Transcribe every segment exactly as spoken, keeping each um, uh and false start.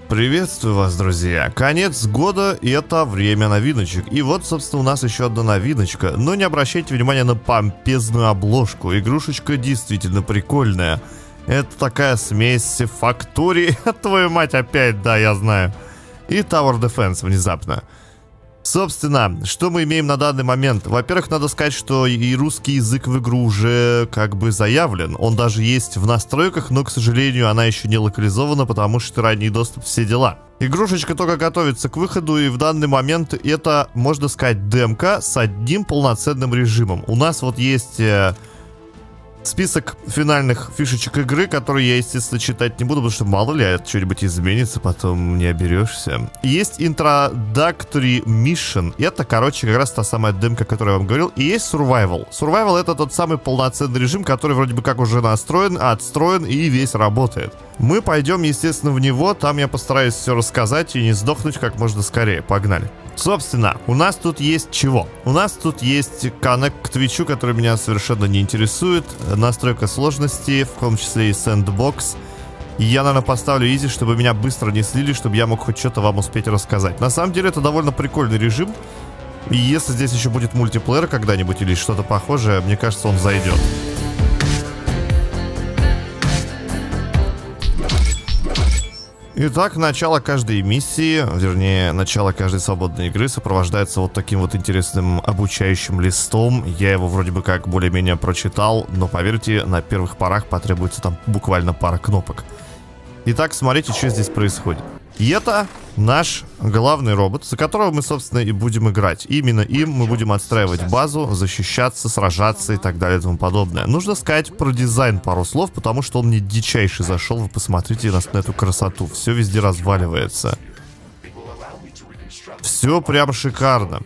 Приветствую вас, друзья! Конец года, и это время новиночек. И вот, собственно, у нас еще одна новиночка. Но не обращайте внимания на помпезную обложку. Игрушечка действительно прикольная. Это такая смесь Фактури, твою мать, опять, да, я знаю, и Tower Defense внезапно. Собственно, что мы имеем на данный момент? Во-первых, надо сказать, что и русский язык в игру уже как бы заявлен. Он даже есть в настройках, но, к сожалению, она еще не локализована, потому что ранний доступ, все дела. Игрушечка только готовится к выходу, и в данный момент это, можно сказать, демка с одним полноценным режимом. У нас вот есть э, список финальных фишечек игры, которые я, естественно, читать не буду, потому что мало ли, это что-нибудь изменится, потом не оберешься. Есть Introductory Mission. Это, короче, как раз та самая демка, о которой я вам говорил. И есть Survival. Survival — это тот самый полноценный режим, который вроде бы как уже настроен, отстроен и весь работает. Мы пойдем, естественно, в него. Там я постараюсь все рассказать и не сдохнуть как можно скорее. Погнали. Собственно, у нас тут есть чего? У нас тут есть коннект к Твичу, который меня совершенно не интересует. Настройка сложности, в том числе и сэндбокс. Я, наверное, поставлю изи, чтобы меня быстро не слили, чтобы я мог хоть что-то вам успеть рассказать. На самом деле, это довольно прикольный режим. И если здесь еще будет мультиплеер когда-нибудь или что-то похожее, мне кажется, он зайдет. Итак, начало каждой миссии, вернее, начало каждой свободной игры сопровождается вот таким вот интересным обучающим листом. Я его вроде бы как более-менее прочитал, но поверьте, на первых порах потребуется там буквально пара кнопок. Итак, смотрите, что здесь происходит. И это наш главный робот, за которого мы, собственно, и будем играть. Именно им мы будем отстраивать базу, защищаться, сражаться и так далее и тому подобное. Нужно сказать про дизайн пару слов, потому что он мне дичайше зашел. Вы посмотрите на, на эту красоту. Все везде разваливается. Все прям шикарно.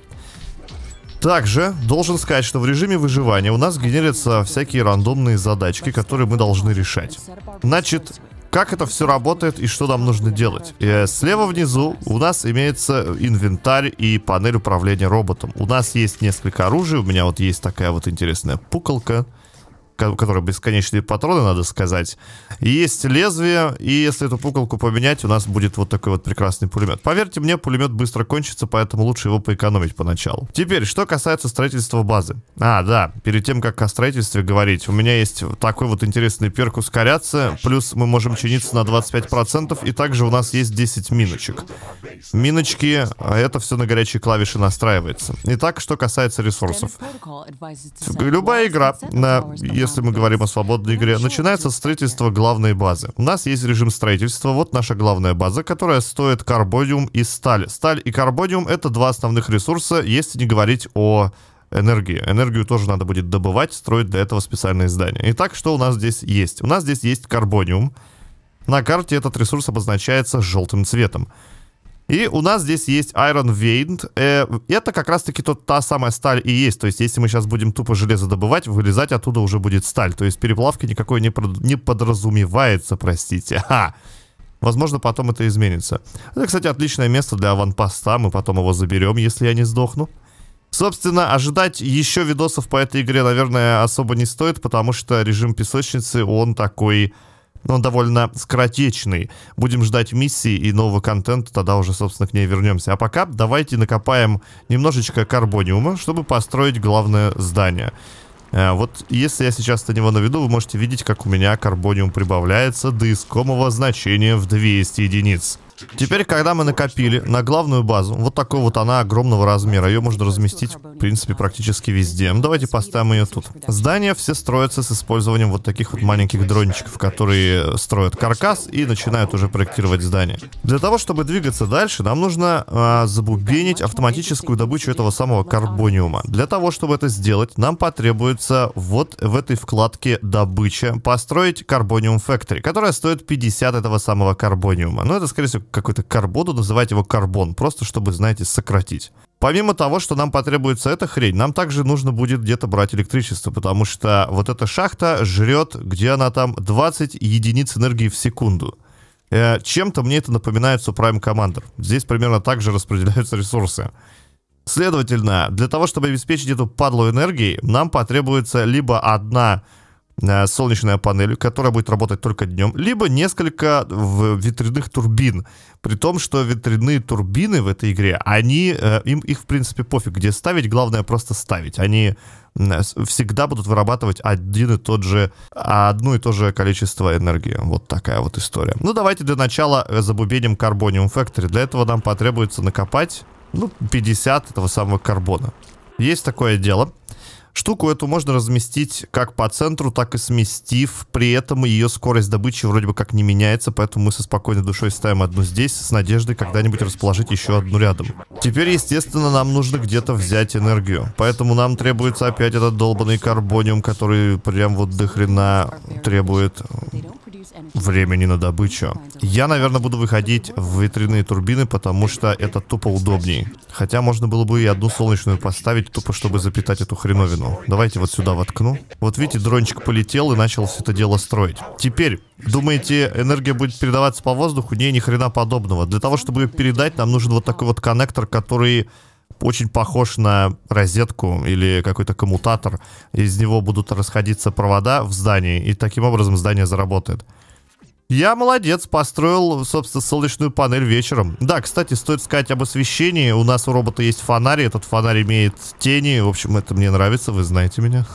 Также должен сказать, что в режиме выживания у нас генерятся всякие рандомные задачки, которые мы должны решать. Значит, как это все работает и что нам нужно делать? И слева внизу у нас имеется инвентарь и панель управления роботом. У нас есть несколько оружий. У меня вот есть такая вот интересная пуколка, у которой бесконечные патроны, надо сказать. И есть лезвие, и если эту пуколку поменять, у нас будет вот такой вот прекрасный пулемет. Поверьте мне, пулемет быстро кончится, поэтому лучше его поэкономить поначалу. Теперь, что касается строительства базы. А, да, перед тем, как о строительстве говорить, у меня есть такой вот интересный перк ускоряться, плюс мы можем чиниться на двадцать пять процентов, и также у нас есть десять миночек. Миночки, это все на горячей клавише настраивается. Итак, что касается ресурсов. Любая игра, на... если мы говорим о свободной игре, начинается с строительства главной базы. У нас есть режим строительства, вот наша главная база, которая стоит карбониум и сталь. Сталь и карбониум — это два основных ресурса, если не говорить о энергии. Энергию тоже надо будет добывать, строить для этого специальные здания. Итак, что у нас здесь есть? У нас здесь есть карбониум. На карте этот ресурс обозначается желтым цветом. И у нас здесь есть Iron Vein. Э, это как раз-таки тот, та самая сталь и есть. То есть, если мы сейчас будем тупо железо добывать, вылезать оттуда уже будет сталь. То есть, переплавки никакой не, прод... не подразумевается, простите. Ха! Возможно, потом это изменится. Это, кстати, отличное место для аванпоста. Мы потом его заберем, если я не сдохну. Собственно, ожидать еще видосов по этой игре, наверное, особо не стоит, потому что режим песочницы, он такой... Он довольно скоротечный. Будем ждать миссии и нового контента, тогда уже, собственно, к ней вернемся. А пока давайте накопаем немножечко карбониума, чтобы построить главное здание. Вот если я сейчас на него наведу, вы можете видеть, как у меня карбониум прибавляется до искомого значения в двести единиц. Теперь, когда мы накопили на главную базу, вот такой вот она огромного размера, ее можно разместить, в принципе, практически везде. Ну, давайте поставим ее тут. Здания все строятся с использованием вот таких вот маленьких дрончиков, которые строят каркас и начинают уже проектировать здание. Для того, чтобы двигаться дальше, нам нужно а, забубенить автоматическую добычу этого самого карбониума. Для того, чтобы это сделать, нам потребуется вот в этой вкладке «Добыча» построить Carbonium Factory, которая стоит пятьдесят этого самого карбониума. Ну, это, скорее всего, какой-то карбону, называть его карбон, просто чтобы, знаете, сократить. Помимо того, что нам потребуется эта хрень, нам также нужно будет где-то брать электричество, потому что вот эта шахта жрет, где она там, двадцать единиц энергии в секунду. Э, чем-то мне это напоминает Supreme Commander. Здесь примерно так же распределяются ресурсы. Следовательно, для того, чтобы обеспечить эту падлу энергией, нам потребуется либо одна э, солнечная панель, которая будет работать только днем, либо несколько в ветряных турбин. При том, что ветряные турбины в этой игре, они, э, им их в принципе пофиг, где ставить, главное просто ставить. Они э, всегда будут вырабатывать один и тот же, одно и то же количество энергии. Вот такая вот история. Ну, давайте для начала забубеним Carbonium Factory. Для этого нам потребуется накопать, ну, пятьдесят этого самого карбона. Есть такое дело. Штуку эту можно разместить как по центру, так и сместив. При этом ее скорость добычи вроде бы как не меняется, поэтому мы со спокойной душой ставим одну здесь, с надеждой когда-нибудь расположить еще одну рядом. Теперь, естественно, нам нужно где-то взять энергию. Поэтому нам требуется опять этот долбанный карбониум, который прям вот до хрена требует времени на добычу. Я, наверное, буду выходить в ветряные турбины, потому что это тупо удобней. Хотя можно было бы и одну солнечную поставить, тупо чтобы запитать эту хреновину. Давайте вот сюда воткну. Вот видите, дрончик полетел и начал все это дело строить. Теперь, думаете, энергия будет передаваться по воздуху? Не, ни хрена подобного. Для того, чтобы ее передать, нам нужен вот такой вот коннектор, который очень похож на розетку или какой-то коммутатор. Из него будут расходиться провода в здании, и таким образом здание заработает. Я молодец, построил, собственно, солнечную панель вечером. Да, кстати, стоит сказать об освещении. У нас у робота есть фонарь, этот фонарь имеет тени. В общем, это мне нравится, вы знаете меня.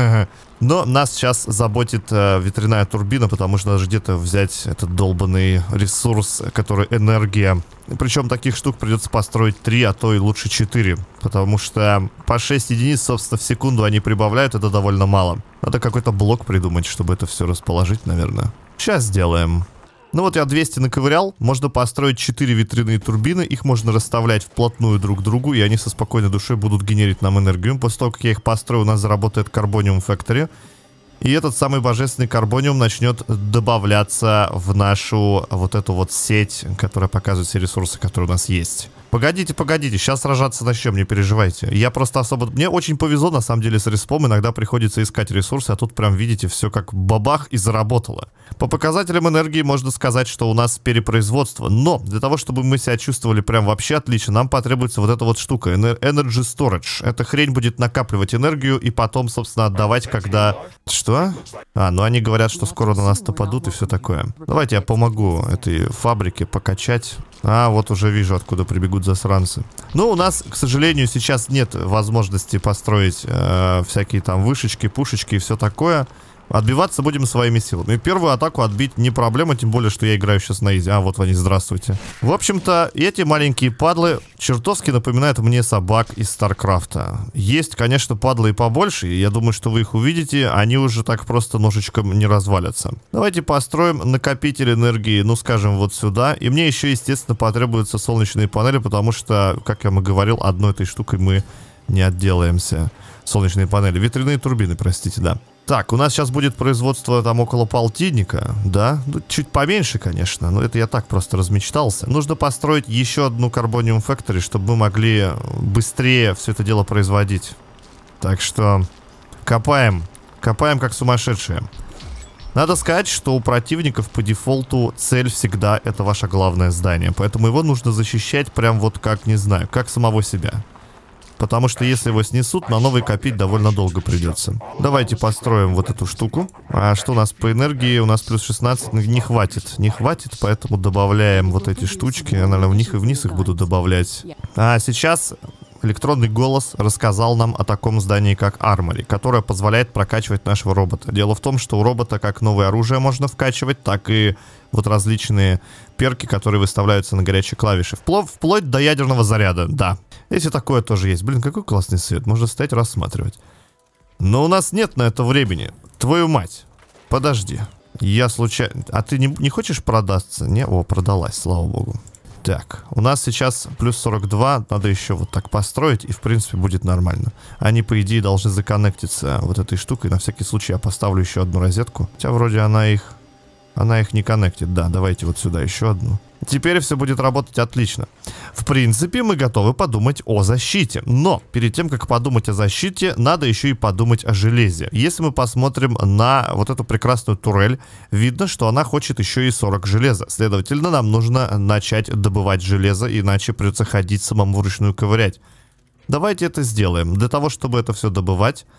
Но нас сейчас заботит э, ветряная турбина, потому что надо же где-то взять этот долбанный ресурс, который энергия. Причем таких штук придется построить три, а то и лучше четыре. Потому что по шесть единиц, собственно, в секунду они прибавляют, это довольно мало. Надо какой-то блок придумать, чтобы это все расположить, наверное. Сейчас сделаем. Ну вот я двести наковырял. Можно построить четыре ветряные турбины. Их можно расставлять вплотную друг к другу, и они со спокойной душой будут генерить нам энергию. После того, как я их построю, у нас заработает Carbonium Factory. И этот самый божественный карбониум начнет добавляться в нашу вот эту вот сеть, которая показывает все ресурсы, которые у нас есть. Погодите, погодите, сейчас сражаться начнем, не переживайте. Я просто особо... Мне очень повезло, на самом деле, с респом. Иногда приходится искать ресурсы, а тут прям, видите, все как бабах и заработало. По показателям энергии можно сказать, что у нас перепроизводство. Но для того, чтобы мы себя чувствовали прям вообще отлично, нам потребуется вот эта вот штука. Energy Storage. Эта хрень будет накапливать энергию и потом, собственно, отдавать, когда... Что? А, ну они говорят, что скоро на нас нападут и все такое. Давайте я помогу этой фабрике покачать. А, вот уже вижу, откуда прибегут засранцы. Ну, у нас, к сожалению, сейчас нет возможности построить э, всякие там вышечки, пушечки и все такое. Отбиваться будем своими силами. Первую атаку отбить не проблема, тем более, что я играю сейчас на изи. А, вот они, здравствуйте. В общем-то, эти маленькие падлы чертовски напоминают мне собак из Старкрафта. Есть, конечно, падлы и побольше, и я думаю, что вы их увидите, они уже так просто ножичком не развалятся. Давайте построим накопитель энергии, ну, скажем, вот сюда. И мне еще, естественно, потребуются солнечные панели, потому что, как я вам и говорил, одной этой штукой мы не отделаемся. Солнечные панели, ветряные турбины, простите, да. Так, у нас сейчас будет производство там около полтинника, да? Ну, чуть поменьше, конечно, но это я так просто размечтался. Нужно построить еще одну Carbonium Factory, чтобы мы могли быстрее все это дело производить. Так что копаем, копаем как сумасшедшие. Надо сказать, что у противников по дефолту цель всегда это ваше главное здание, поэтому его нужно защищать прям вот как, не знаю, как самого себя. Потому что если его снесут, на новый копить довольно долго придется. Давайте построим вот эту штуку. А что у нас по энергии? У нас плюс шестнадцать. Не хватит. Не хватит, поэтому добавляем вот эти штучки. Я, наверное, в них и вниз их буду добавлять. А сейчас электронный голос рассказал нам о таком здании, как Armory, которое позволяет прокачивать нашего робота. Дело в том, что у робота как новое оружие можно вкачивать, так и вот различные перки, которые выставляются на горячие клавиши. Впло- вплоть до ядерного заряда, да. Если такое тоже есть. Блин, какой классный свет. Можно стоять рассматривать. Но у нас нет на это времени. Твою мать. Подожди. Я случайно... А ты не, не хочешь продаться? Не? О, продалась, слава богу. Так, у нас сейчас плюс сорок два. Надо еще вот так построить, и в принципе будет нормально. Они, по идее, должны законнектиться вот этой штукой. На всякий случай я поставлю еще одну розетку. Хотя вроде она их... Она их не коннектит. Да, давайте вот сюда еще одну. Теперь все будет работать отлично. В принципе, мы готовы подумать о защите. Но перед тем, как подумать о защите, надо еще и подумать о железе. Если мы посмотрим на вот эту прекрасную турель, видно, что она хочет еще и сорок железа. Следовательно, нам нужно начать добывать железо, иначе придется ходить самому вручную ковырять. Давайте это сделаем. Для того, чтобы это все добывать,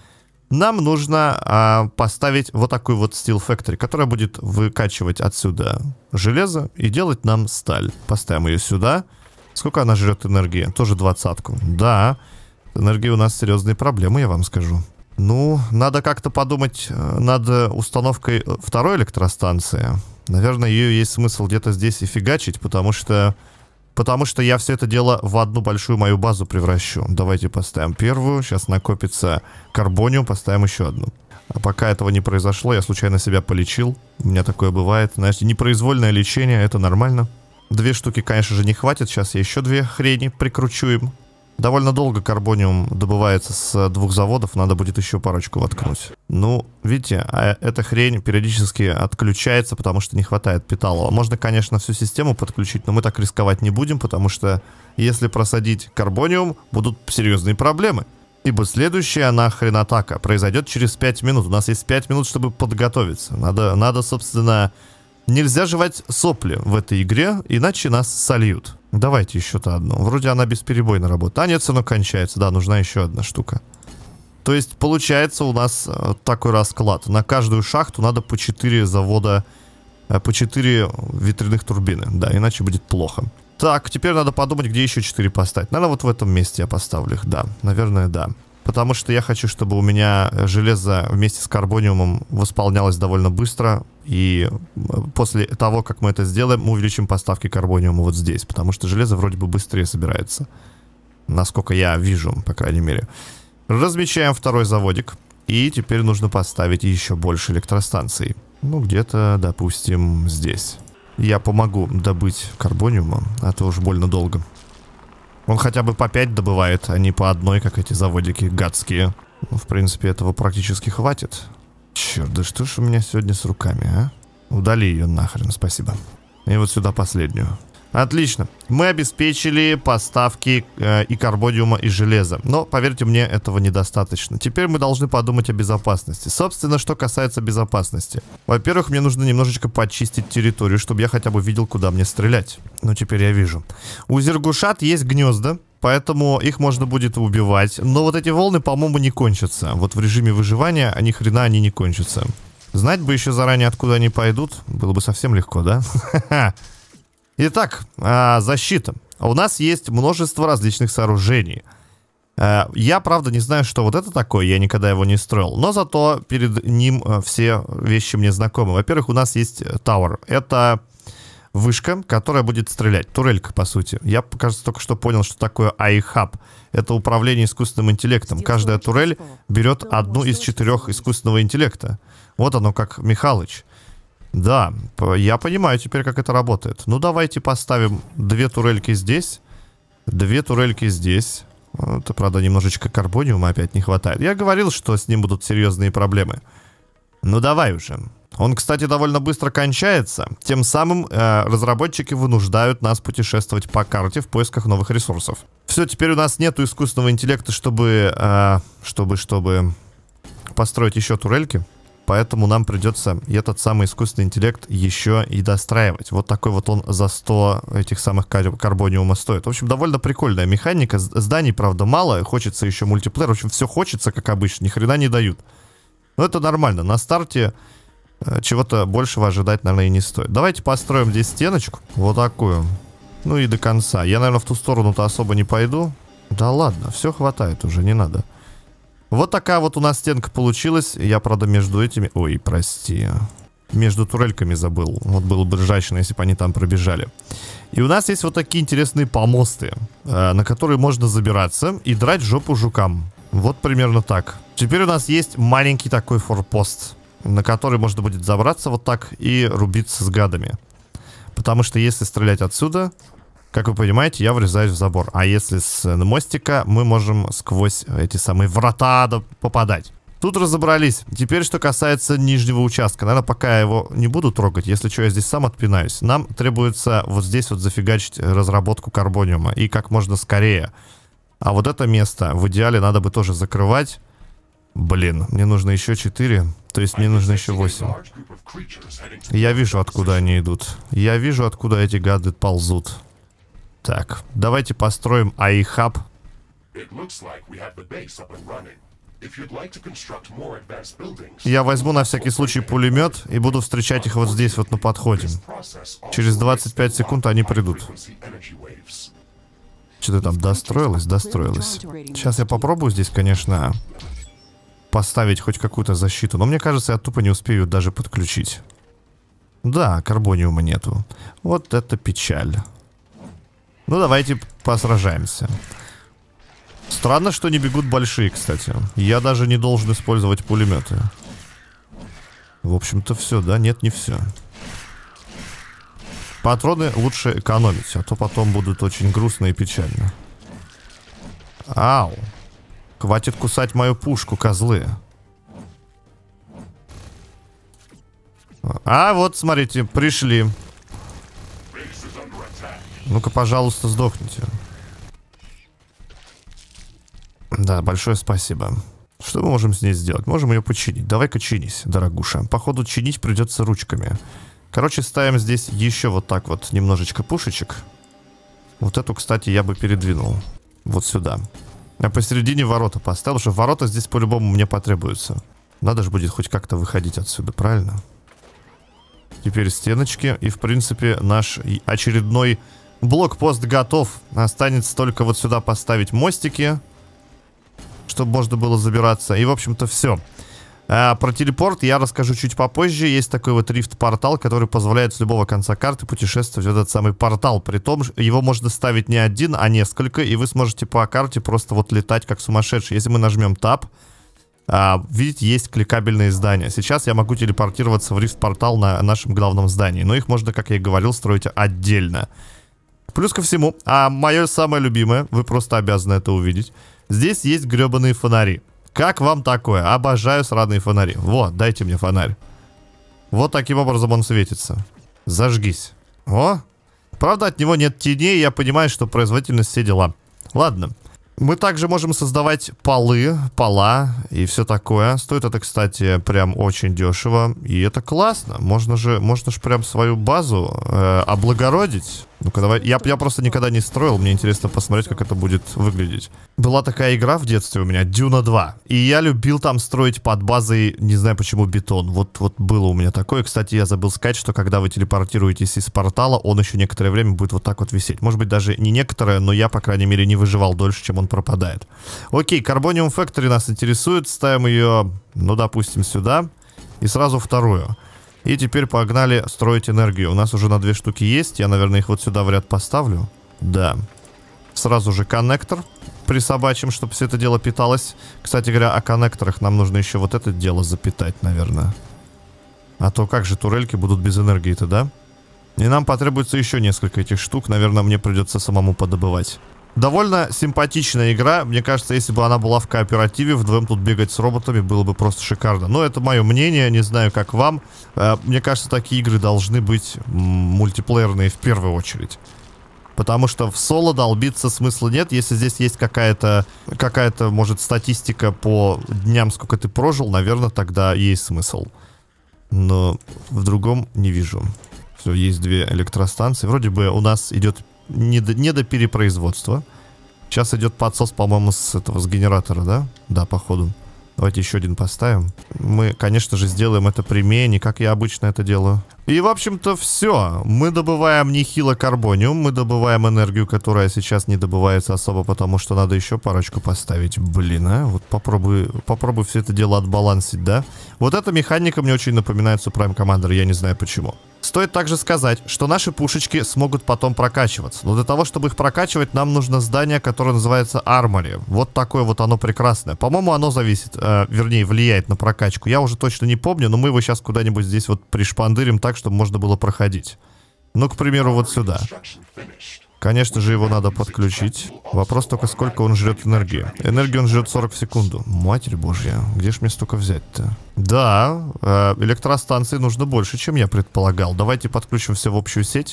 нам нужно а, поставить вот такую вот Steel Factory, которая будет выкачивать отсюда железо и делать нам сталь. Поставим ее сюда. Сколько она жрет энергии? Тоже двадцатку. Да, энергии у нас серьезные проблемы, я вам скажу. Ну, надо как-то подумать над установкой второй электростанции. Наверное, ее есть смысл где-то здесь и фигачить, потому что... Потому что я все это дело в одну большую мою базу превращу. Давайте поставим первую. Сейчас накопится карбониум, поставим еще одну. А пока этого не произошло, я случайно себя полечил. У меня такое бывает. Знаете, непроизвольное лечение, это нормально. Две штуки, конечно же, не хватит. Сейчас я еще две хрени прикручу им. Довольно долго карбониум добывается с двух заводов. Надо будет еще парочку воткнуть. Ну, видите, а эта хрень периодически отключается, потому что не хватает питала. Можно, конечно, всю систему подключить, но мы так рисковать не будем, потому что если просадить карбониум, будут серьезные проблемы. Ибо следующая нахрен атака произойдет через пять минут. У нас есть пять минут, чтобы подготовиться. Надо, надо, собственно... Нельзя жевать сопли в этой игре, иначе нас сольют. Давайте еще-то одну. Вроде она бесперебойно работает. А нет, оно кончается. Да, нужна еще одна штука. То есть, получается у нас такой расклад. На каждую шахту надо по четыре завода, по четыре ветряных турбины. Да, иначе будет плохо. Так, теперь надо подумать, где еще четыре поставить. Наверное, вот в этом месте я поставлю их. Да, наверное, да. Потому что я хочу, чтобы у меня железо вместе с карбониумом восполнялось довольно быстро. И после того, как мы это сделаем, мы увеличим поставки карбониума вот здесь. Потому что железо вроде бы быстрее собирается. Насколько я вижу, по крайней мере. Размечаем второй заводик. И теперь нужно поставить еще больше электростанций. Ну, где-то, допустим, здесь. Я помогу добыть карбониума, а то уж больно долго. Он хотя бы по пять добывает, а не по одной, как эти заводики гадские. Ну, в принципе, этого практически хватит. Черт, да что ж у меня сегодня с руками, а? Удали ее нахрен, спасибо. И вот сюда последнюю. Отлично. Мы обеспечили поставки э, и карбониума, и железа. Но, поверьте мне, этого недостаточно. Теперь мы должны подумать о безопасности. Собственно, что касается безопасности. Во-первых, мне нужно немножечко почистить территорию, чтобы я хотя бы видел, куда мне стрелять. Ну, теперь я вижу. У зергушат есть гнезда, поэтому их можно будет убивать. Но вот эти волны, по-моему, не кончатся. Вот в режиме выживания, ни хрена они не кончатся. Знать бы еще заранее, откуда они пойдут. Было бы совсем легко, да? Ха-ха. Итак, защита. У нас есть множество различных сооружений. Я, правда, не знаю, что вот это такое, я никогда его не строил. Но зато перед ним все вещи мне знакомы. Во-первых, у нас есть Tower. Это вышка, которая будет стрелять. Турелька, по сути. Я, кажется, только что понял, что такое эй хаб. Это управление искусственным интеллектом. Каждая турель берет одну из четырех искусственного интеллекта. Вот оно, как Михалыч. Да, я понимаю теперь, как это работает. Ну, давайте поставим две турельки здесь, две турельки здесь. Это, правда, немножечко карбониума опять не хватает. Я говорил, что с ним будут серьезные проблемы. Ну, давай уже. Он, кстати, довольно быстро кончается. Тем самым э, разработчики вынуждают нас путешествовать по карте в поисках новых ресурсов. Все, теперь у нас нету искусственного интеллекта, чтобы, э, чтобы, чтобы построить еще турельки. Поэтому нам придется этот самый искусственный интеллект еще и достраивать. Вот такой вот он за сто этих самых кар карбониума стоит. В общем, довольно прикольная механика. Зданий, правда, мало. Хочется еще мультиплеер. В общем, все хочется, как обычно. Ни хрена не дают. Но это нормально. На старте э, чего-то большего ожидать, наверное, и не стоит. Давайте построим здесь стеночку. Вот такую. Ну и до конца. Я, наверное, в ту сторону-то особо не пойду. Да ладно, все хватает уже, не надо. Вот такая вот у нас стенка получилась. Я, правда, между этими... Ой, прости. Между турельками забыл. Вот было бы ржачно, если бы они там пробежали. И у нас есть вот такие интересные помосты, э, на которые можно забираться и драть жопу жукам. Вот примерно так. Теперь у нас есть маленький такой форпост, на который можно будет забраться вот так и рубиться с гадами. Потому что если стрелять отсюда... Как вы понимаете, я врезаюсь в забор. А если с мостика, мы можем сквозь эти самые врата попадать. Тут разобрались. Теперь, что касается нижнего участка. Наверное, пока я его не буду трогать. Если что, я здесь сам отпинаюсь. Нам требуется вот здесь вот зафигачить разработку карбониума. И как можно скорее. А вот это место в идеале надо бы тоже закрывать. Блин, мне нужно еще четыре. То есть мне нужно еще восемь. Я вижу, откуда они идут. Я вижу, откуда эти гады ползут. Так, давайте построим эй хаб. Я возьму на всякий случай пулемет и буду встречать их вот здесь вот на подходе. Через двадцать пять секунд они придут. Что-то там достроилось, достроилось. Сейчас я попробую здесь, конечно, поставить хоть какую-то защиту. Но мне кажется, я тупо не успею даже подключить. Да, карбониума нету. Вот это печаль. Ну, давайте посражаемся. Странно, что не бегут большие, кстати. Я даже не должен использовать пулеметы. В общем-то, все, да? Нет, не все. Патроны лучше экономить, а то потом будут очень грустно и печально. Ау. Хватит кусать мою пушку, козлы. А, вот, смотрите, пришли. Ну-ка, пожалуйста, сдохните. Да, большое спасибо. Что мы можем с ней сделать? Можем ее починить. Давай-ка чинись, дорогуша. Походу, чинить придется ручками. Короче, ставим здесь еще вот так вот немножечко пушечек. Вот эту, кстати, я бы передвинул. Вот сюда. А посередине ворота поставил, что ворота здесь по-любому мне потребуются. Надо же будет хоть как-то выходить отсюда, правильно? Теперь стеночки. И, в принципе, наш очередной блокпост готов. Останется только вот сюда поставить мостики, чтобы можно было забираться. И, в общем-то, все. А, про телепорт я расскажу чуть попозже. Есть такой вот рифт-портал, который позволяет с любого конца карты путешествовать в этот самый портал. Притом, его можно ставить не один, а несколько. И вы сможете по карте просто вот летать как сумасшедший. Если мы нажмем Tab, а, видите, есть кликабельные здания. Сейчас я могу телепортироваться в рифт-портал на нашем главном здании. Но их можно, как я и говорил, строить отдельно. Плюс ко всему, а мое самое любимое, вы просто обязаны это увидеть. Здесь есть гребаные фонари. Как вам такое? Обожаю сраные фонари. Вот, дайте мне фонарь. Вот таким образом он светится. Зажгись. О! Правда, от него нет теней, я понимаю, что производительность, все дела. Ладно. Мы также можем создавать полы, пола и все такое. Стоит это, кстати, прям очень дешево. И это классно. Можно же, можно же прям свою базу э, облагородить. Ну-ка, давай. Я, я просто никогда не строил. Мне интересно посмотреть, как это будет выглядеть. Была такая игра в детстве у меня, Дюна два. И я любил там строить под базой, не знаю почему, бетон. Вот, вот было у меня такое. Кстати, я забыл сказать, что когда вы телепортируетесь из портала, он еще некоторое время будет вот так вот висеть. Может быть, даже не некоторое, но я, по крайней мере, не выживал дольше, чем он пропадает. Окей, Carbonium Factory нас интересует. Ставим ее, ну, допустим, сюда. И сразу вторую. И теперь погнали строить энергию. У нас уже на две штуки есть. Я, наверное, их вот сюда в ряд поставлю. Да. Сразу же коннектор присобачим, чтобы все это дело питалось. Кстати говоря, о коннекторах нам нужно еще вот это дело запитать, наверное. А то как же турельки будут без энергии-то, да? И нам потребуется еще несколько этих штук. Наверное, мне придется самому подобывать. Довольно симпатичная игра. Мне кажется, если бы она была в кооперативе, вдвоем тут бегать с роботами было бы просто шикарно. Но это мое мнение, не знаю, как вам. Мне кажется, такие игры должны быть мультиплеерные в первую очередь. Потому что в соло долбиться смысла нет. Если здесь есть какая-то, какая-то, может, статистика по дням, сколько ты прожил, наверное, тогда есть смысл. Но в другом не вижу. Все, есть две электростанции. Вроде бы у нас идет не до, не до перепроизводства. Сейчас идет подсос, по-моему, с этого, с генератора, да? Да, походу. Давайте еще один поставим. Мы, конечно же, сделаем это прямее, не как я обычно это делаю. И, в общем-то, все. Мы добываем нехило карбониум, мы добываем энергию, которая сейчас не добывается особо, потому что надо еще парочку поставить. Блин, а? Вот попробуй, попробуй все это дело отбалансить, да? Вот эта механика мне очень напоминает Supreme Commander, я не знаю почему. Стоит также сказать, что наши пушечки смогут потом прокачиваться. Но для того, чтобы их прокачивать, нам нужно здание, которое называется Armory. Вот такое вот оно прекрасное. По-моему, оно зависит, э, вернее, влияет на прокачку. Я уже точно не помню, но мы его сейчас куда-нибудь здесь вот пришпандырим так, чтобы можно было проходить. Ну, к примеру, вот сюда. Конечно же, его надо подключить. Вопрос только, сколько он жрет энергии. Энергию он жрет сорок в секунду. Матерь божья, где ж мне столько взять-то? Да, э, электростанции нужно больше, чем я предполагал. Давайте подключим все в общую сеть.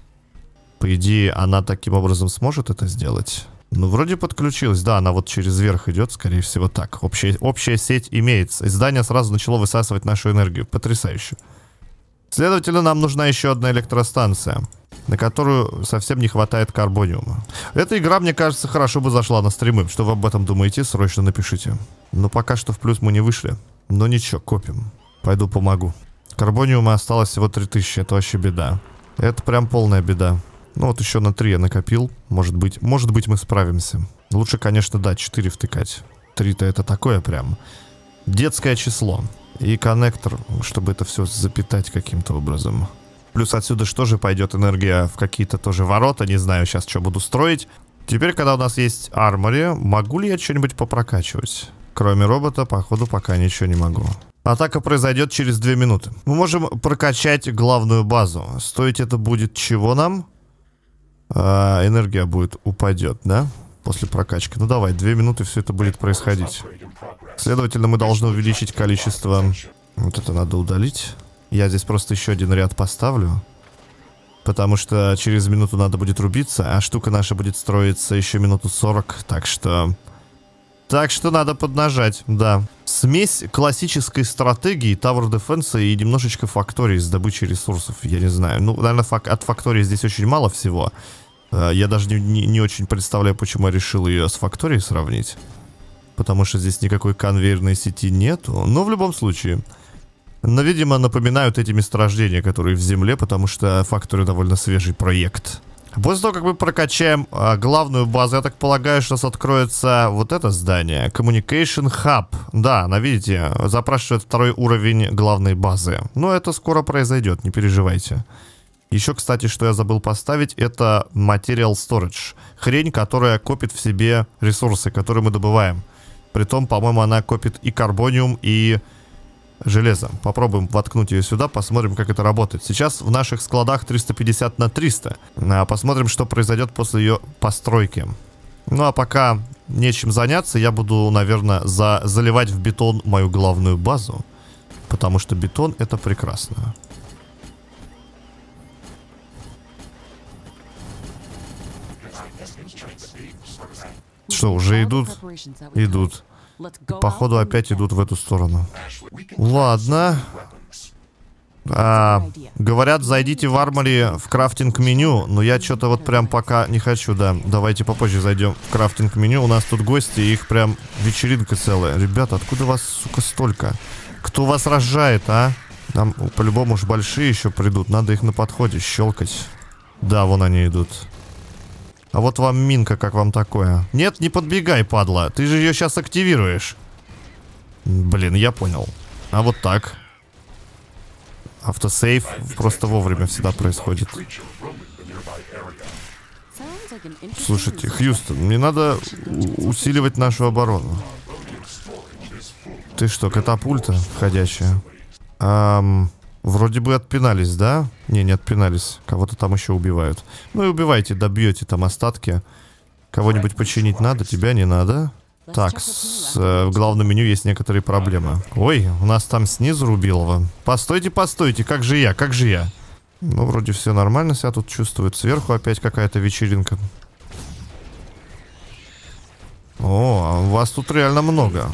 По идее, она таким образом сможет это сделать. Ну, вроде подключилась. Да, она вот через верх идет, скорее всего, так. Общая, общая сеть имеется. И здание сразу начало высасывать нашу энергию. Потрясающе. Следовательно, нам нужна еще одна электростанция. на которую совсем не хватает карбониума. Эта игра, мне кажется, хорошо бы зашла на стримы. Что вы об этом думаете, срочно напишите. Но пока что в плюс мы не вышли. Но ничего, копим. Пойду помогу. Карбониума осталось всего три тысячи, это вообще беда. Это прям полная беда. Ну вот еще на три я накопил. Может быть, может быть мы справимся. Лучше, конечно, да, четыре втыкать. три-то это такое прям детское число. И коннектор, чтобы это все запитать каким-то образом. Плюс отсюда что же пойдет энергия в какие-то тоже ворота. Не знаю сейчас, что буду строить. Теперь, когда у нас есть армори, могу ли я что-нибудь попрокачивать? Кроме робота, походу, пока ничего не могу. Атака произойдет через две минуты. Мы можем прокачать главную базу. Стоить это будет чего нам? А, энергия будет, упадет, да? После прокачки. Ну давай, две минуты все это будет происходить. Следовательно, мы должны увеличить количество... Вот это надо удалить. Я здесь просто еще один ряд поставлю. Потому что через минуту надо будет рубиться, а штука наша будет строиться еще минуту сорок. Так что... Так что надо поднажать, да. Смесь классической стратегии Tower Defense и немножечко фактории с добычей ресурсов. Я не знаю. Ну, наверное, фак от фактории здесь очень мало всего. Я даже не, не, не очень представляю, почему я решил ее с факторией сравнить. Потому что здесь никакой конвейерной сети нету. Но в любом случае... Но, видимо, напоминают эти месторождения, которые в земле, потому что Factory довольно свежий проект. После того, как мы прокачаем а, главную базу, я так полагаю, что у нас откроется вот это здание. Communication Hub. Да, она, видите, запрашивает второй уровень главной базы. Но это скоро произойдет, не переживайте. Еще, кстати, что я забыл поставить, это Material Storage. Хрень, которая копит в себе ресурсы, которые мы добываем. Притом, по-моему, она копит и карбониум, и... железо. Попробуем воткнуть ее сюда, посмотрим, как это работает. Сейчас в наших складах триста пятьдесят на триста. А посмотрим, что произойдет после ее постройки. Ну а пока нечем заняться, я буду, наверное, за заливать в бетон мою главную базу. Потому что бетон — это прекрасно. Что, уже идут? Идут. Походу опять идут в эту сторону. Ладно. А, говорят, зайдите в армори в крафтинг-меню. Но я что-то вот прям пока не хочу, да. Давайте попозже зайдем в крафтинг-меню. У нас тут гости, и их прям вечеринка целая. Ребята, откуда вас, сука, столько? Кто вас рожает, а? Там по-любому уж большие еще придут. Надо их на подходе щелкать. Да, вон они идут. А вот вам минка, как вам такое? Нет, не подбегай, падла. Ты же ее сейчас активируешь. Блин, я понял. А вот так. Автосейв просто вовремя всегда происходит. Слушайте, Хьюстон, мне надо усиливать нашу оборону. Ты что, катапульта входящая? Ам... Вроде бы отпинались, да? Не, не отпинались. Кого-то там еще убивают. Ну и убивайте, добьете там остатки. Кого-нибудь починить надо, тебя не надо. Так, с, э, в главном меню есть некоторые проблемы. Ой, у нас там снизу Рубилова. Постойте, постойте, как же я, как же я? Ну, вроде все нормально себя тут чувствует. Сверху опять какая-то вечеринка. О, а вас тут реально много.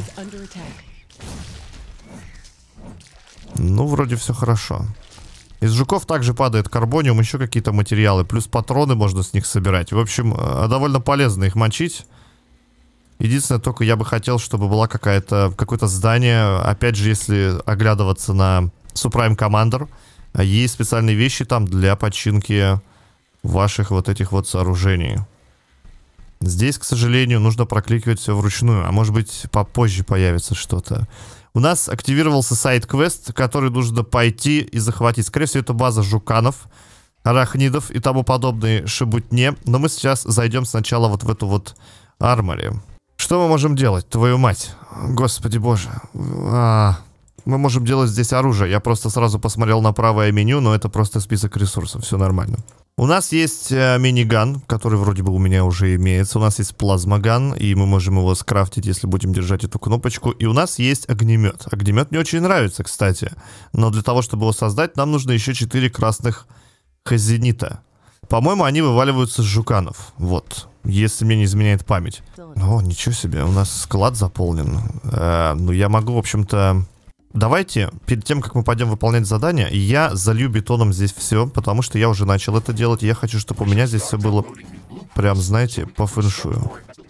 Ну, вроде все хорошо. Из жуков также падает карбониум, еще какие-то материалы. Плюс патроны можно с них собирать. В общем, довольно полезно их мочить. Единственное, только я бы хотел, чтобы была какая-то какое-то здание. Опять же, если оглядываться на Supreme Commander, есть специальные вещи там для починки ваших вот этих вот сооружений. Здесь, к сожалению, нужно прокликивать все вручную. А может быть, попозже появится что-то. У нас активировался сайт-квест, который нужно пойти и захватить. Скорее всего, это база жуканов, арахнидов и тому подобные шебутне. Но мы сейчас зайдем сначала вот в эту вот армори. Что мы можем делать, твою мать? Господи боже. А, мы можем делать здесь оружие. Я просто сразу посмотрел на правое меню, но это просто список ресурсов. Все нормально. У нас есть э, миниган, который вроде бы у меня уже имеется. У нас есть плазмоган, и мы можем его скрафтить, если будем держать эту кнопочку. И у нас есть огнемет. Огнемет мне очень нравится, кстати. Но для того, чтобы его создать, нам нужно еще четыре красных хазенита. По-моему, они вываливаются с жуканов. Вот. Если мне не изменяет память. О, ничего себе, у нас склад заполнен. Э, ну, я могу, в общем-то... Давайте, перед тем, как мы пойдем выполнять задание, я залью бетоном здесь все, потому что я уже начал это делать. И я хочу, чтобы у меня здесь все было прям, знаете, по фэншую.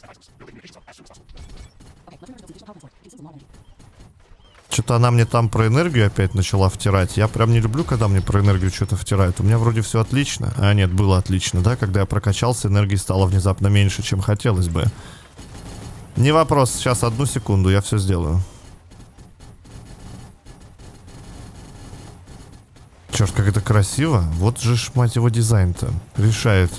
Что-то она мне там про энергию опять начала втирать. Я прям не люблю, когда мне про энергию что-то втирают. У меня вроде все отлично. А нет, было отлично, да? Когда я прокачался, энергии стало внезапно меньше, чем хотелось бы. Не вопрос. Сейчас, одну секунду, я все сделаю. Черт, как это красиво. Вот же ж, мать его, дизайн-то. Решает.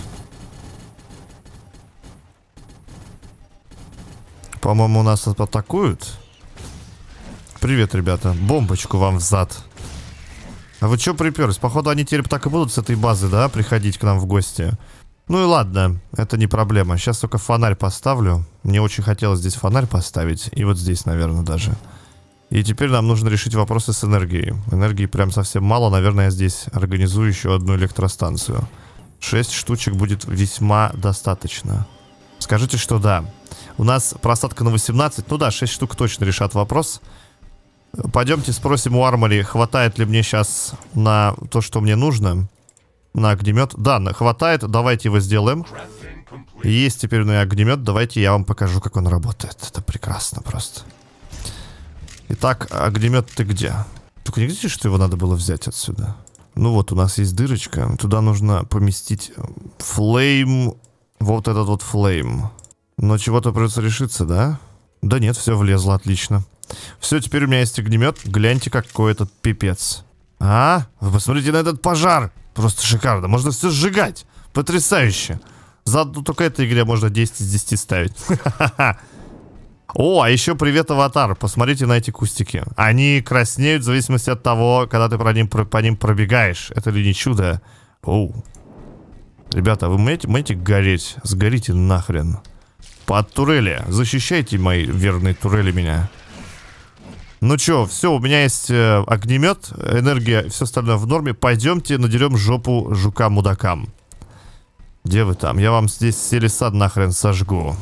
По-моему, у нас атакуют. Привет, ребята. Бомбочку вам в зад. А вы чё приперлись? Походу, они теперь так и будут с этой базы, да, приходить к нам в гости. Ну и ладно, это не проблема. Сейчас только фонарь поставлю. Мне очень хотелось здесь фонарь поставить. И вот здесь, наверное, даже. И теперь нам нужно решить вопросы с энергией. Энергии прям совсем мало. Наверное, я здесь организую еще одну электростанцию. Шесть штучек будет весьма достаточно. Скажите, что да. У нас просадка на восемнадцать. Ну да, шесть штук точно решат вопрос. Пойдемте спросим у Армори, хватает ли мне сейчас на то, что мне нужно. На огнемет. Да, хватает. Давайте его сделаем. Есть теперь у меня огнемет. Давайте я вам покажу, как он работает. Это прекрасно просто. Итак, огнемет ты где? Только не видите, что его надо было взять отсюда? Ну вот, у нас есть дырочка. Туда нужно поместить флейм. Вот этот вот флейм. Но чего-то придется решиться, да? Да нет, все влезло, отлично. Все, теперь у меня есть огнемет. Гляньте, какой этот пипец. А? Вы посмотрите на этот пожар. Просто шикарно. Можно все сжигать. Потрясающе. За только этой игре можно десять из десяти ставить. О, а еще привет, аватар. Посмотрите на эти кустики. Они краснеют в зависимости от того, когда ты по ним, по ним пробегаешь. Это ли не чудо? Оу. Ребята, вы умеете, умеете гореть? Сгорите нахрен. Под турели. Защищайте, мои верные турели, меня. Ну чё, все, у меня есть э, огнемет, энергия, все остальное в норме. Пойдемте надерем жопу жукам-мудакам. Где вы там? Я вам здесь селисад нахрен сожгу.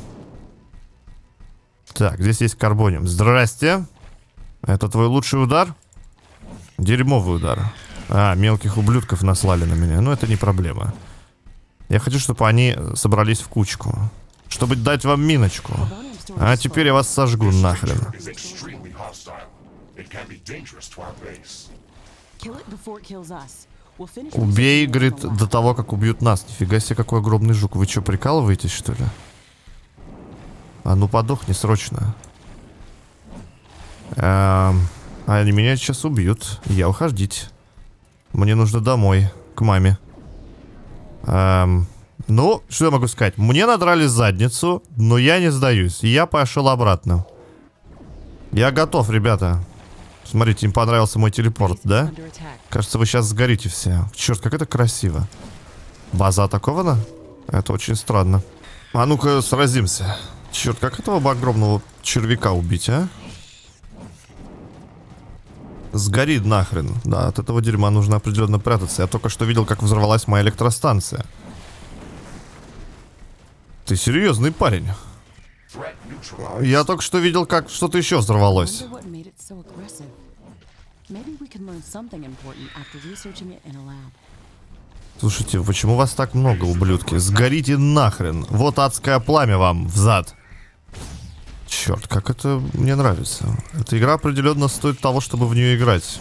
Так, здесь есть карбониум. Здрасте. Это твой лучший удар? Дерьмовый удар. А, мелких ублюдков наслали на меня. Ну, это не проблема. Я хочу, чтобы они собрались в кучку. Чтобы дать вам миночку. А теперь я вас сожгу нахрен. Убей, говорит, до того, как убьют нас. Нифига себе, какой огромный жук. Вы что, прикалываетесь, что ли? А ну подохни срочно. Эм, а они меня сейчас убьют. Я уходить. Мне нужно домой, к маме. Эм, ну, что я могу сказать? Мне надрали задницу, но я не сдаюсь. Я пошел обратно. Я готов, ребята. Смотрите, им понравился мой телепорт, да? Кажется, вы сейчас сгорите все. Черт, как это красиво. База атакована? Это очень странно. А ну-ка, сразимся. Черт, как этого огромного червяка убить, а? Сгори нахрен. Да, от этого дерьма нужно определенно прятаться. Я только что видел, как взорвалась моя электростанция. Ты серьезный парень. Я только что видел, как что-то еще взорвалось. Слушайте, почему вас так много, ублюдки? Сгорите нахрен. Вот адское пламя вам в зад. Черт, как это мне нравится. Эта игра определенно стоит того, чтобы в нее играть.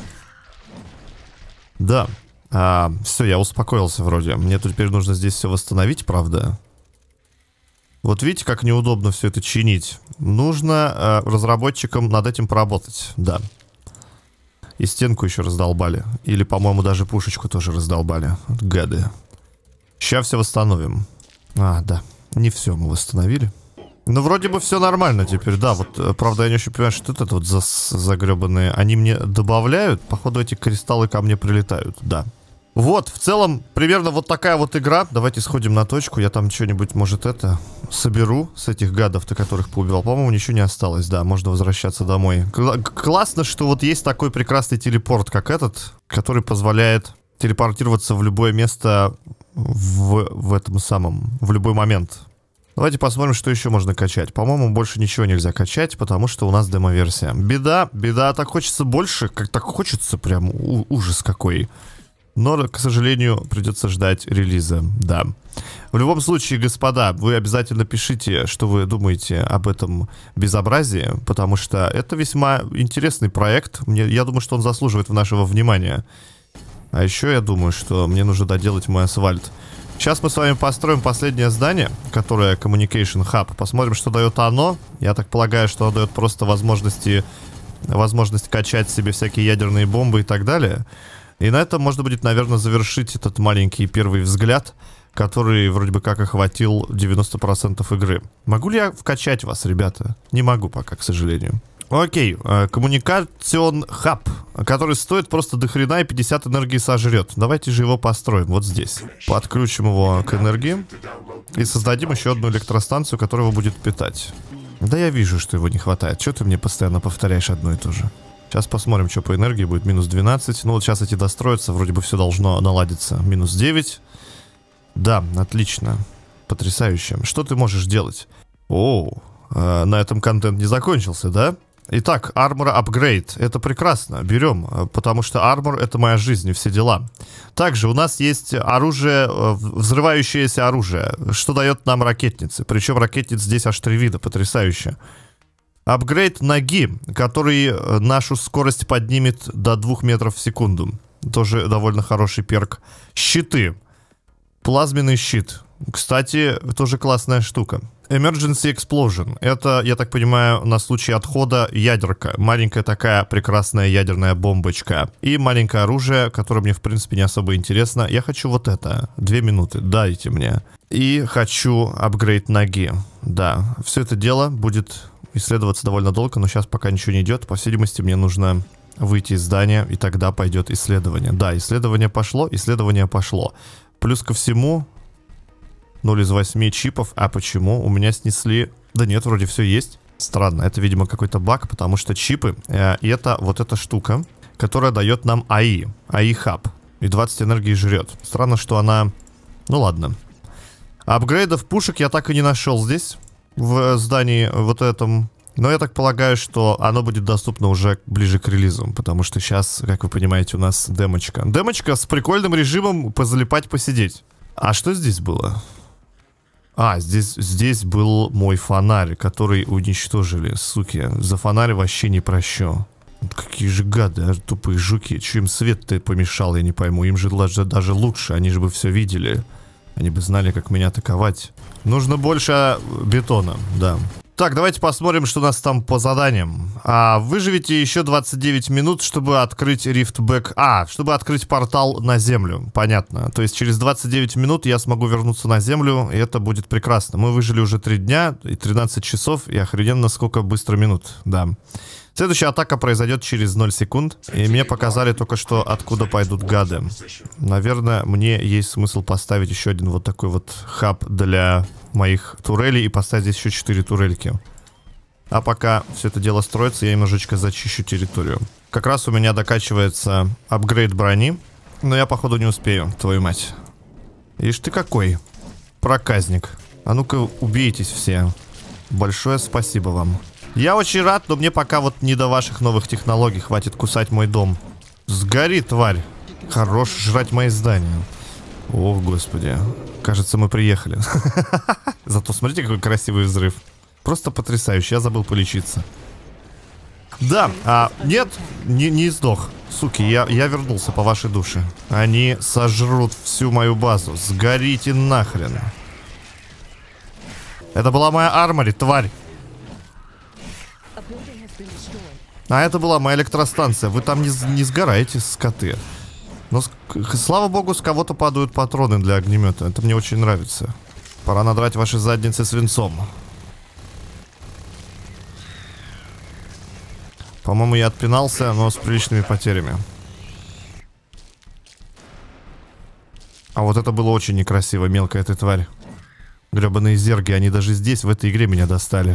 Да. А, все, я успокоился вроде. Мне тут теперь нужно здесь все восстановить, правда? Вот видите, как неудобно все это чинить. Нужно э, разработчикам над этим поработать. Да. И стенку еще раздолбали. Или, по-моему, даже пушечку тоже раздолбали. Вот гады. Сейчас все восстановим. А, да. Не все мы восстановили. Ну, вроде бы все нормально теперь, да. Вот, правда, я не очень понимаю, что это вот за загребанные. Они мне добавляют. Походу, эти кристаллы ко мне прилетают. Да. Вот, в целом, примерно вот такая вот игра. Давайте сходим на точку. Я там что-нибудь, может, это соберу с этих гадов-то, которых поубивал. По-моему, ничего не осталось, да. Можно возвращаться домой. Кл- классно, что вот есть такой прекрасный телепорт, как этот, который позволяет телепортироваться в любое место в, в этом самом, в любой момент. Давайте посмотрим, что еще можно качать. По-моему, больше ничего нельзя качать, потому что у нас демо-версия. Беда, беда, так хочется больше, как так хочется, прям у- ужас какой. Но, к сожалению, придется ждать релиза, да. В любом случае, господа, вы обязательно пишите, что вы думаете об этом безобразии, потому что это весьма интересный проект. Мне, я думаю, что он заслуживает нашего внимания. А еще я думаю, что мне нужно доделать мой асфальт. Сейчас мы с вами построим последнее здание, которое Communication Hub. Посмотрим, что дает оно. Я так полагаю, что оно дает просто возможности, возможность качать себе всякие ядерные бомбы и так далее. И на этом можно будет, наверное, завершить этот маленький первый взгляд, который вроде бы как охватил девяносто процентов игры. Могу ли я вкачать вас, ребята? Не могу пока, к сожалению. Окей, Communication Hub, который стоит просто до хрена и пятьдесят энергии сожрет. Давайте же его построим вот здесь. Подключим его к энергии и создадим еще одну электростанцию, которая его будет питать. Да я вижу, что его не хватает. Чего ты мне постоянно повторяешь одно и то же? Сейчас посмотрим, что по энергии будет. Минус двенадцать. Ну вот сейчас эти достроятся, вроде бы все должно наладиться. Минус девять. Да, отлично. Потрясающе. Что ты можешь делать? О, э, на этом контент не закончился, да? Итак, Armor Upgrade. Это прекрасно. Берем, потому что Armor — это моя жизнь и все дела. Также у нас есть оружие, взрывающееся оружие, что дает нам ракетницы. Причем ракетниц здесь аж три вида. Потрясающе. Апгрейд ноги, который нашу скорость поднимет до двух метров в секунду. Тоже довольно хороший перк. Щиты. Плазменный щит. Кстати, тоже классная штука. Emergency Explosion. Это, я так понимаю, на случай отхода ядерка. Маленькая такая прекрасная ядерная бомбочка. И маленькое оружие, которое мне, в принципе, не особо интересно. Я хочу вот это. Две минуты. Дайте мне. И хочу апгрейд ноги. Да. Все это дело будет исследоваться довольно долго, но сейчас пока ничего не идет. По всей видимости, мне нужно выйти из здания, и тогда пойдет исследование. Да, исследование пошло, исследование пошло. Плюс ко всему... ноль из восьми чипов. А почему? У меня снесли... Да нет, вроде все есть. Странно. Это, видимо, какой-то баг, потому что чипы... Э, и это вот эта штука, которая дает нам эй ай. эй ай Hub. И двадцать энергии жрет. Странно, что она... Ну ладно. Апгрейдов пушек я так и не нашел здесь. В здании вот этом. Но я так полагаю, что оно будет доступно уже ближе к релизу. Потому что сейчас, как вы понимаете, у нас демочка. Демочка с прикольным режимом позалипать, посидеть. А что здесь было? А, здесь, здесь был мой фонарь, который уничтожили, суки. За фонарь вообще не прощу. Какие же гады, а, тупые жуки. Че им свет-то помешал, я не пойму. Им же даже, даже лучше, они же бы все видели. Они бы знали, как меня атаковать. Нужно больше бетона, да. Так, давайте посмотрим, что у нас там по заданиям. А, выживите еще двадцать девять минут, чтобы открыть рифтбэк. А, чтобы открыть портал на Землю. Понятно. То есть через двадцать девять минут я смогу вернуться на Землю, и это будет прекрасно. Мы выжили уже три дня и тринадцать часов, и охрененно сколько быстро минут, да. Следующая атака произойдет через ноль секунд. И мне показали только что, откуда пойдут гады. Наверное, мне есть смысл поставить еще один вот такой вот хаб для моих турелей и поставить здесь еще четыре турельки. А пока все это дело строится, я немножечко зачищу территорию. Как раз у меня докачивается апгрейд брони. Но я, походу, не успею, твою мать. Ишь ты какой проказник. А ну-ка, убейтесь все. Большое спасибо вам. Я очень рад, но мне пока вот не до ваших новых технологий. Хватит кусать мой дом. Сгори, тварь. Хорош жрать мои здания. О, господи. Кажется, мы приехали. Зато смотрите, какой красивый взрыв. Просто потрясающе. Я забыл полечиться. Да, а нет, не, не сдох. Суки, я, я вернулся по вашей душе. Они сожрут всю мою базу. Сгорите нахрен. Это была моя армори, тварь. А это была моя электростанция. Вы там не, не сгораете, скоты. Но, слава богу, с кого-то падают патроны для огнемета. Это мне очень нравится. Пора надрать ваши задницы свинцом. По-моему, я отпинался, но с приличными потерями. А вот это было очень некрасиво, мелкая ты тварь. Гребаные зерги, они даже здесь, в этой игре, меня достали.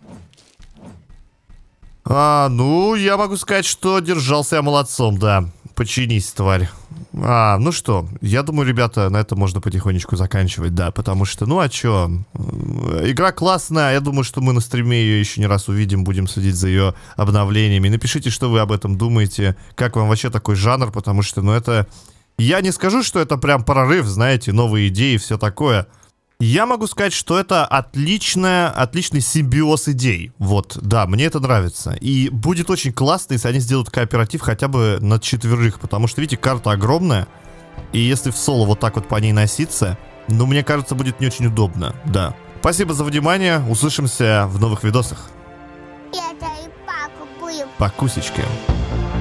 А, ну, я могу сказать, что держался я молодцом, да. Починись, тварь. А, ну что, я думаю, ребята, на этом можно потихонечку заканчивать, да, потому что, ну а чё, игра классная, я думаю, что мы на стриме ее еще не раз увидим, будем следить за ее обновлениями. Напишите, что вы об этом думаете, как вам вообще такой жанр, потому что, ну это... Я не скажу, что это прям прорыв, знаете, новые идеи и все такое. Я могу сказать, что это отличная, отличный симбиоз идей. Вот, да, мне это нравится. И будет очень классно, если они сделают кооператив хотя бы на четверых, потому что, видите, карта огромная, и если в соло вот так вот по ней носиться, ну, мне кажется, будет не очень удобно, да. Спасибо за внимание, услышимся в новых видосах. Я и папу буду. Покусечки.